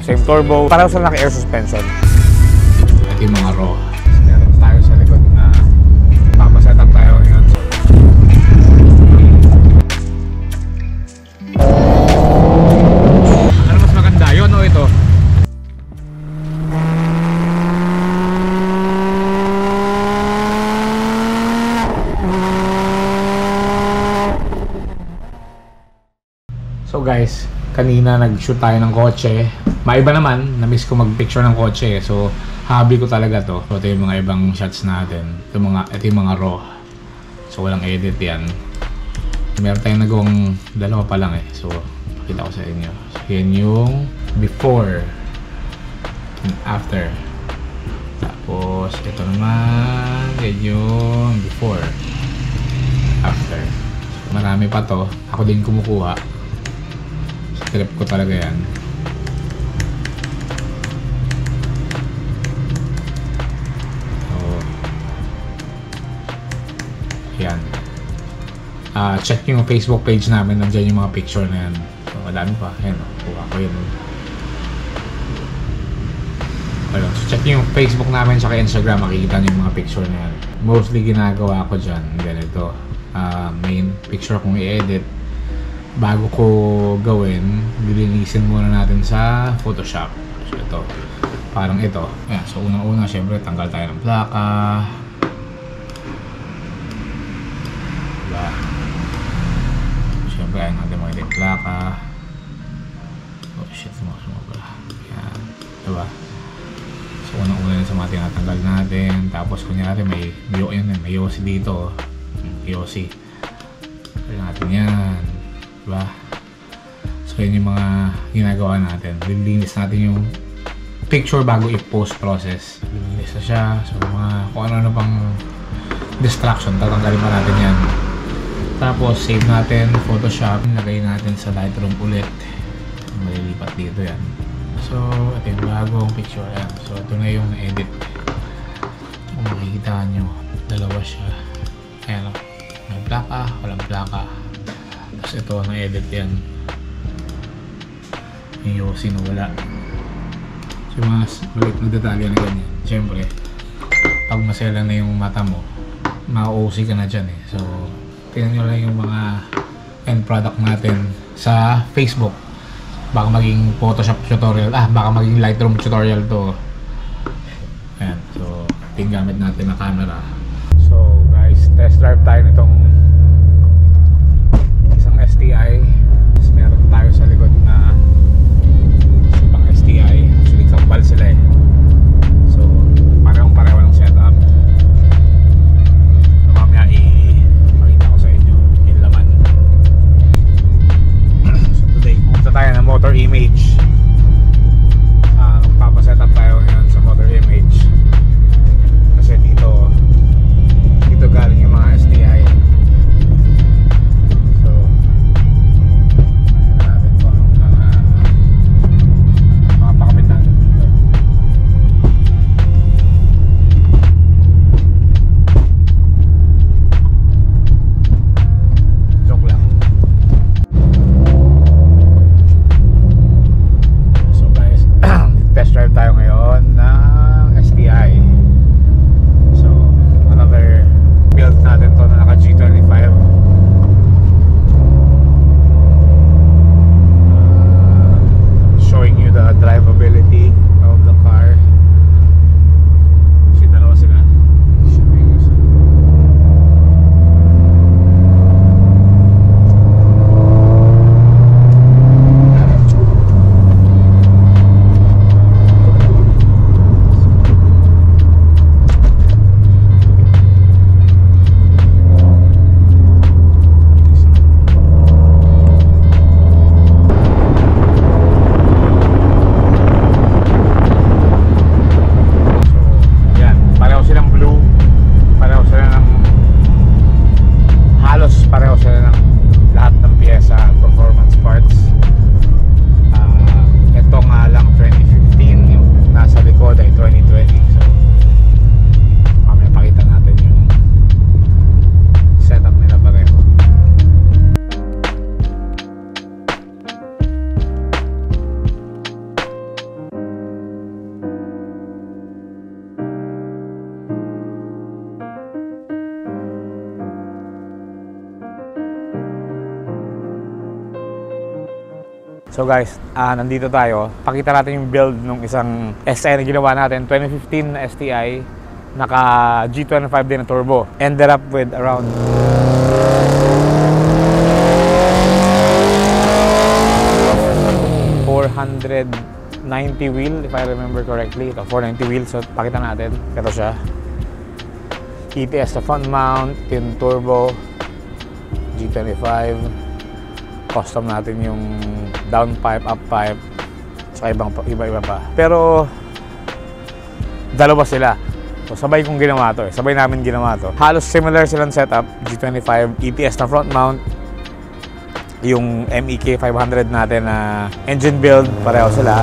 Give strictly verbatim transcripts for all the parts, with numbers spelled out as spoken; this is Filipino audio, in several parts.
Same turbo. Pareho sa naka-air suspension. Ito yung mga raw. Meron tayo sa likod na papaset up tayo ngayon. Ano mas maganda? Yun o ito? So guys, kanina nag-shoot tayo ng kotse. Maiba naman, na-miss ko mag-picture ng kotse. So, hobby ko talaga to. So, ito yung mga ibang shots natin. Ito, mga, ito yung mga raw. So, walang edit yan. Meron tayong nagawang dalawa pa lang eh. So, pakita ko sa inyo. So, yan yung before and after. Tapos, ito naman, yan yung before after. So, marami pa to. Ako din kumukuha. Trip ko talaga yan. So, yan. Uh, check yung Facebook page namin. Nandiyan yung mga picture na yan. So, madami pa. Ayan o. Kuha ko yun. Ayun. So, check yung Facebook namin tsaka Instagram. Makikita nyo yung mga picture na yan. Mostly ginagawa ko dyan. Ganito. Uh, main picture kong i-edit. Bago ko gawin, lilinisin muna natin sa Photoshop. So ito, parang ito. Ayan, so unang-una, syempre tanggal tayo ng plaka. Diba? Syempre, ayun natin makita yung plaka. Oh shit, sumakasama pala. Ayan, diba? So unang-una yun sa mga tinatanggal natin. Tapos kunyari may may Yossi dito. Yossi. Kaya natin yan. Diba? So yun yung mga ginagawa natin. Lilinis natin yung picture bago i-post process. Lilinis na siya. So mga kung ano-ano pang distraction, tatanggalin pa natin yan. Tapos save natin Photoshop. Lagay natin sa Lightroom ulit. Malilipat dito yan. So ito yung bagong picture yan. So ito na yung na-edit. Kung makikita nyo, dalawa siya. Ayan o. May plaka, walang plaka. Tapos ito, na-edit yan. Yung Yossi na wala. So yung mga maliit na detalye na ganyan. Siyempre, pag masela na yung mata mo, ma-O C ka na dyan eh. So, tingnan nyo lang yung mga end product natin sa Facebook. Baka maging Photoshop tutorial. Ah, baka maging Lightroom tutorial to. Ayan. So, ito yung gamit natin na camera. So, guys, test drive tayo nitong S T I. Tapos meron tayo sa likod na pang S T I. Actually kambal sila eh. So parehong pareho ng setup. So mamaya i-pakita ko sa inyo yung laman. So today pumunta tayo ng motor image. uh, Magpapasetup tayo ngayon sa motor image. Kasi dito Dito galing yung mga S T I. So guys, uh, nandito tayo. Pakita natin yung build ng isang S T I na ginawa natin. twenty fifteen na S T I. Naka G twenty-five din na turbo. Ended up with around four ninety wheel, if I remember correctly. Ito, four ninety wheel. So pakita natin. Ito siya. E T S na front mount, tin turbo, G twenty-five. Custom natin yung down pipe, up pipe, saka ibang iba-iba pa. Pero dalawa sila. So sabay kong ginawa to eh. Sabay namin ginawa to. Halos similar silang setup. G twenty-five, E T S na front mount. Yung M E K five hundred natin na engine build, pareho sila.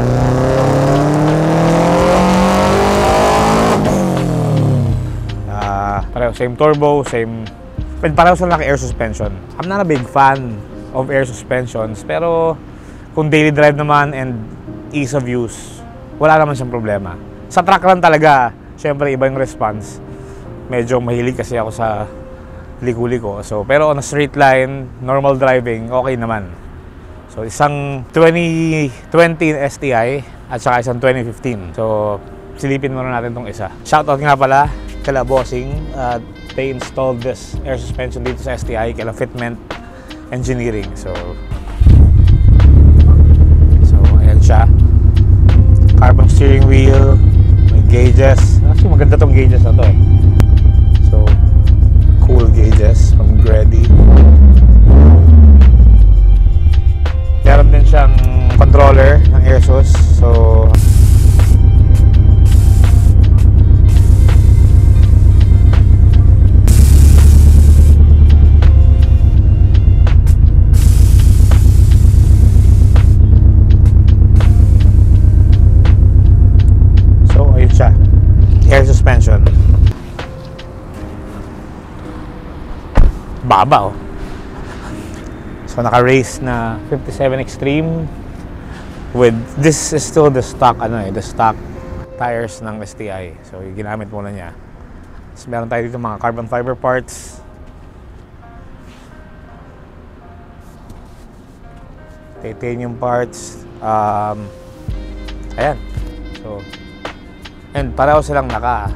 Uh, pareho, same turbo, same... Pareho sila naka-air suspension. I'm not a big fan of air suspensions, pero kung daily drive naman and ease of use, wala naman siyang problema. Sa track lang talaga, syempre iba yung response. Medyo mahilig kasi ako sa liko-liko. So, pero on a straight line, normal driving, okay naman. So, isang twenty twenty S T I at saka isang twenty fifteen. So, silipin muna natin tong isa. Shoutout nga pala kala Bossing. Uh, they installed this air suspension dito sa S T I kala Fitment Engineering. So, so ayan siya. Carbon steering wheel, may gauges. Actually, maganda tong gauges na to eh. So, cool gauges from Gredi. Meron din siyang controller ng AirSUS. So, air suspension. Baba oh. So naka-race na fifty-seven Extreme with, this is still the stock ano eh, the stock tires ng S T I. So yung ginamit muna niya. So meron tayo dito mga carbon fiber parts. Titanium parts. Um, ayan. So and pareho silang naka.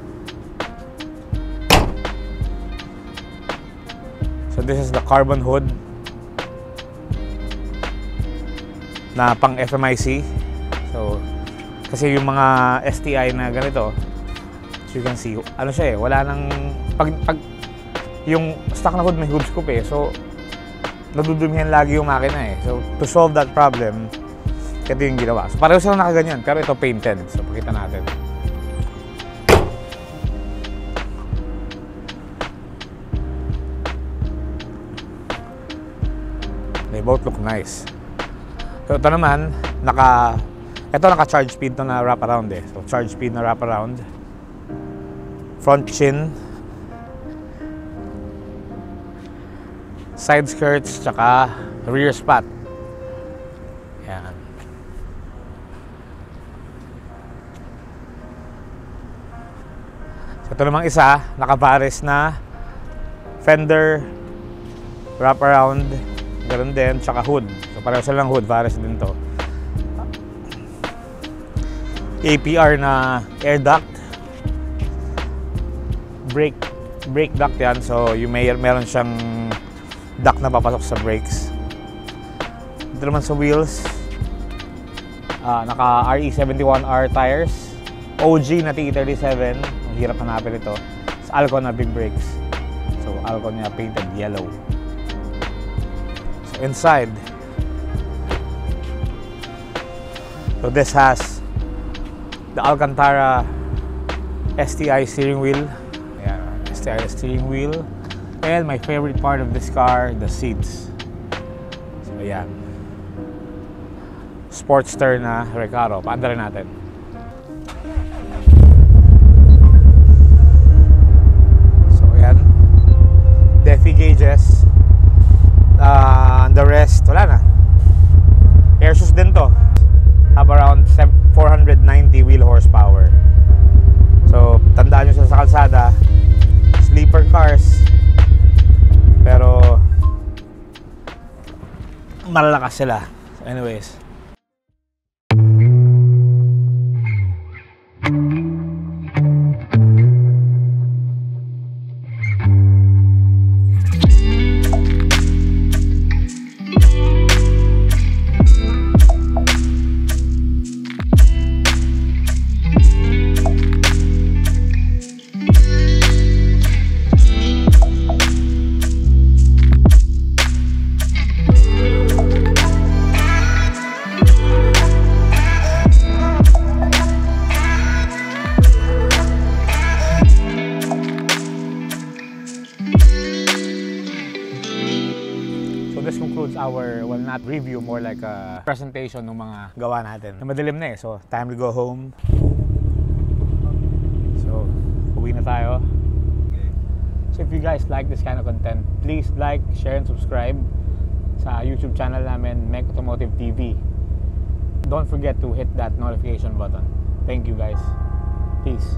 So this is the carbon hood na pang F M I C. So kasi yung mga S T I na ganito, so you can see, ano siya eh, wala nang pag, pag yung stock na hood may hood scoop eh. So nadudumihan lagi yung makina eh. So to solve that problem, ito yung ginawa. So pareho silang nakaganyan, pero ito painted. So pakita natin. They both look nice. So ito naman, naka ito naka charge speed to na wrap around eh. So charge speed na wrap around. Front chin. Side skirts, tsaka rear spot. Yan. So ito namang isa, naka-Varis na fender wrap around. Ganun din, tsaka hood. So pareho silang hood, Varis din to. A P R na air duct. Brake, brake duct yan. So yung may, meron siyang duct na papasok sa brakes. Dito naman sa wheels, uh, naka R E seventy-one R tires. O G na T thirty-seven. Ang hirap hanapin ito. Sa Alcon na big brakes. So Alcon niya painted yellow. Inside, so this has the Alcantara S T I steering wheel. Yeah, S T I steering wheel. And my favorite part of this car, the seats. So yeah, Sportster na Recaro. Paanda rin natin. So ayan, Defi gauges. Uh, the rest, wala na. AirSUS din to. Have around four ninety wheel horsepower. So, tandaan nyo sa kalsada, sleeper cars. Pero, malalakas sila. So, Anyways. This concludes our, well, not review, more like a presentation ng mga gawa natin. Madilim na eh, so time to go home. So, uwi na tayo. So if you guys like this kind of content, please like, share, and subscribe sa YouTube channel namin, Mech Automotive T V. Don't forget to hit that notification button. Thank you guys. Peace.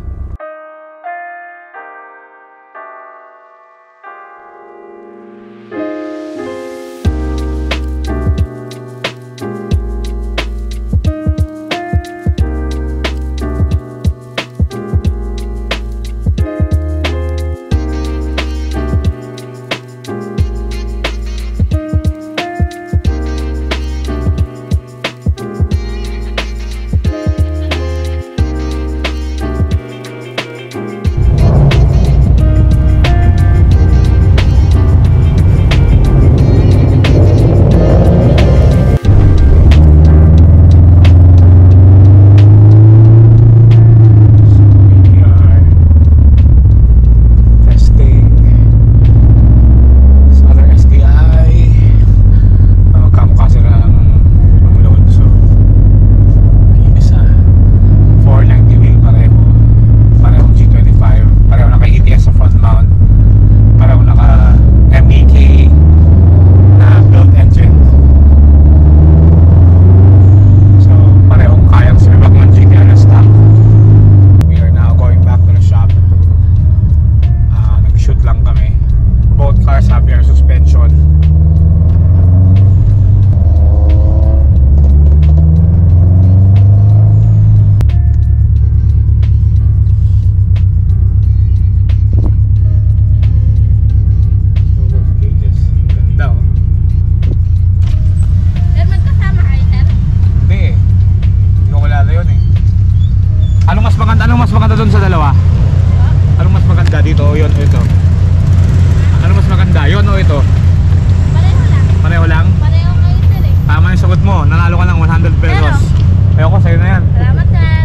Dito o yun o ito? Ano mas maganda? Yun o ito? Pareho lang. Pareho lang? Pareho kayo sir eh. Tama yung sagot mo. Nanalo ka ng one hundred pesos. Ayoko, sa'yo na yan. Salamat sir.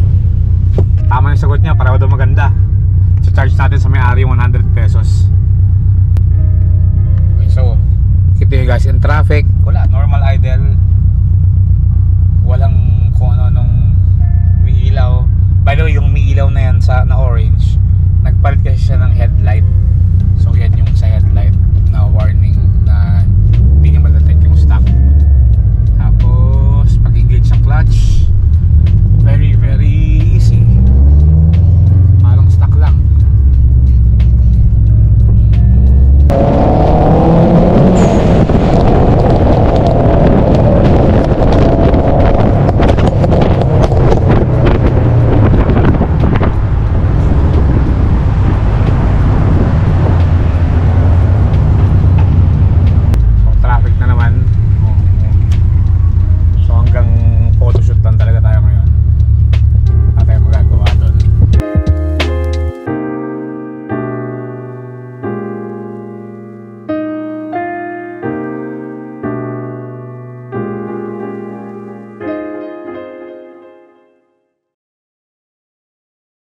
Tama yung sagot niya. Pareho daw maganda. So charge natin sa may-ari yung one hundred pesos. Okay, so kita nyo guys, in traffic, wala. Normal idle. Walang kung ano nung may ilaw. By the way, yung may ilaw na yan sa na orange, nagpalit kasi siya ng headlight.